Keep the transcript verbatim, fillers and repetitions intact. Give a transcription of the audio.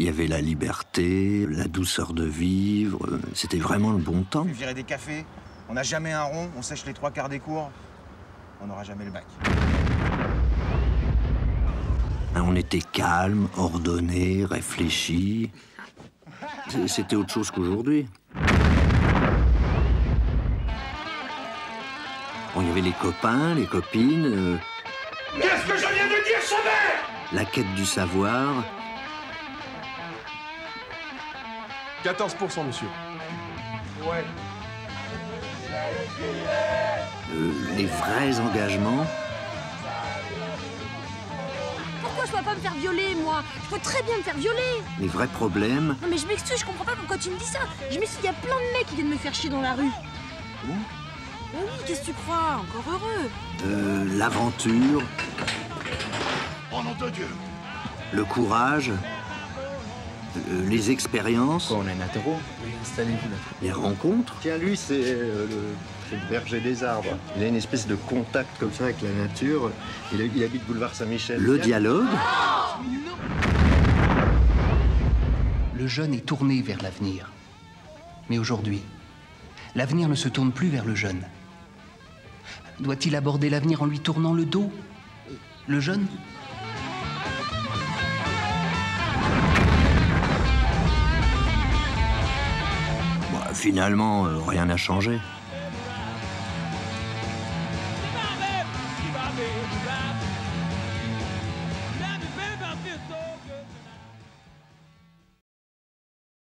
Il y avait la liberté, la douceur de vivre. C'était vraiment le bon temps. On virait des cafés, on n'a jamais un rond, on sèche les trois quarts des cours. On n'aura jamais le bac. On était calme, ordonné, réfléchi. C'était autre chose qu'aujourd'hui. Bon, il y avait les copains, les copines. Euh... Qu'est-ce que je viens de dire, Chabert? La quête du savoir. quatorze pour cent, monsieur. Ouais. Euh, les vrais engagements. Pourquoi je dois pas me faire violer, moi? Je peux très bien me faire violer. Les vrais problèmes. Non mais je m'excuse, je comprends pas pourquoi tu me dis ça. Je m'excuse, il y a plein de mecs qui viennent me faire chier dans la rue. Bon. Mais oui, qu'est-ce que tu crois? Encore heureux. Euh, l'aventure. Oh nom de Dieu! Le courage. Euh, les expériences. Quoi, on a une interro? Oui, installez-vous là. Les rencontres. Tiens, lui, c'est euh, le, c'est le berger des arbres. Il a une espèce de contact comme ça avec la nature. Il, il habite boulevard Saint-Michel. Le dialogue. Le jeune est tourné vers l'avenir. Mais aujourd'hui, l'avenir ne se tourne plus vers le jeune. Doit-il aborder l'avenir en lui tournant le dos? Le jeune? Bon, finalement, euh, rien n'a changé.